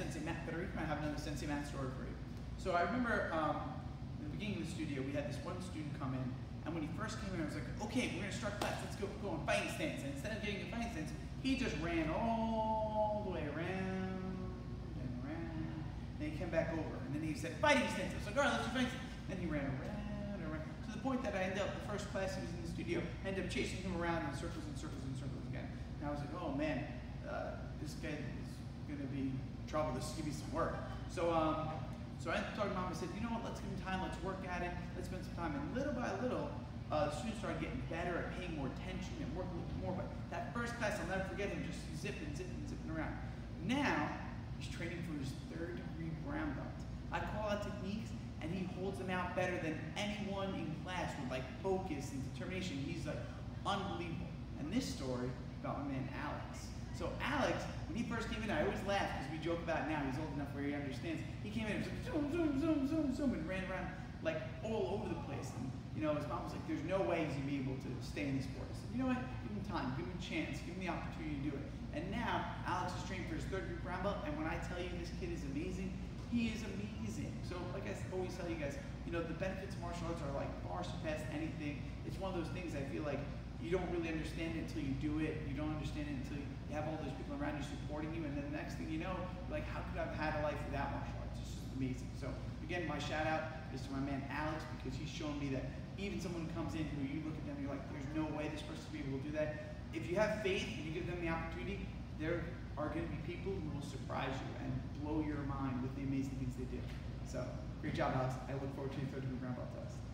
Sensei Matt, but I might have another Sensei Matt story for you. So I remember in the beginning of the studio, we had this one student come in, and when he first came in, I was like, okay, we're gonna start class, let's go on fighting stance. And instead of getting a fighting stance, he just ran all the way around and around, and he came back over, and then he said, fighting stance. I was like, all right, let's do fighting stance. And he ran around and around, to the point that I ended up, the first class he was in the studio, I ended up chasing him around in circles and circles and circles again. And I was like, oh man, this guy is gonna be trouble, this is gonna be some work. So I talked to mom and said, you know what, let's give him time, let's work at it, let's spend some time. And little by little, the students started getting better at paying more attention and working a little bit more. But that first class, I'll never forget him just zipping around. Now, he's training for his 3rd-degree brown belt. I call out techniques, and he holds them out better than anyone in class with like focus and determination. He's like unbelievable. And this story about my man Alex. So Alex, when he first came in, I always laugh because we joke about it now, he's old enough where he understands. He came in and was like, zoom, zoom, zoom, zoom, zoom, and ran around like all over the place. And you know, his mom was like, there's no way he's gonna be able to stay in the sport. I said, you know what, give him time, give him a chance, give him the opportunity to do it. And now, Alex is trained for his 3rd-degree brown belt, and when I tell you this kid is amazing, he is amazing. So like I always tell you guys, you know, the benefits of martial arts are like far surpass anything. It's one of those things I feel like you don't really understand it until you do it. You don't understand it until you have all those people around you supporting you, and then the next thing you know, like, how could I have had a life without martial arts? It's just amazing. So again, my shout out is to my man Alex, because he's shown me that even someone who comes in who you look at them and you're like, there's no way this person will be able to do that. If you have faith and you give them the opportunity, there are going to be people who will surprise you and blow your mind with the amazing things they do. So great job, Alex. I look forward to your 3rd-degree brown belt test.